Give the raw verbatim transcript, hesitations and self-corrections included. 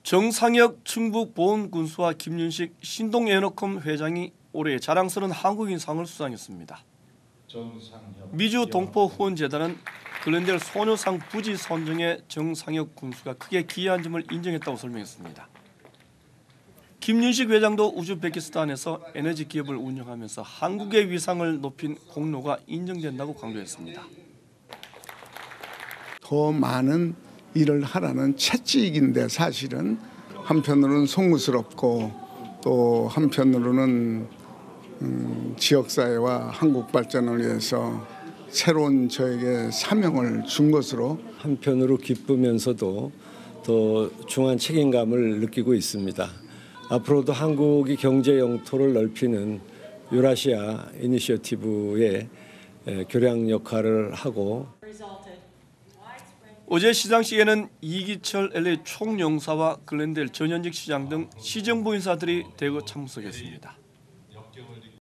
정상혁 충북보훈군수와 김윤식 신동에너컴 회장이 올해 자랑스러운 한국인상을 수상했습니다. 미주 동포후원재단은 글렌델 소녀상 부지 선정에 정상혁 군수가 크게 기여한 점을 인정했다고 설명했습니다. 김윤식 회장도 우즈베키스탄에서 에너지 기업을 운영하면서 한국의 위상을 높인 공로가 인정된다고 강조했습니다. 더 많은 일을 하라는 채찍인데 사실은 한편으로는 송구스럽고 또 한편으로는 음, 지역사회와 한국 발전을 위해서 새로운 저에게 사명을 준 것으로 한편으로 기쁘면서도 더 중한 책임감을 느끼고 있습니다. 앞으로도 한국이 경제 영토를 넓히는 유라시아 이니셔티브의 교량 역할을 하고 어제 시상식에는 이기철 엘에이 총영사와 글렌델 전현직 시장 등 시정부 인사들이 대거 참석했습니다.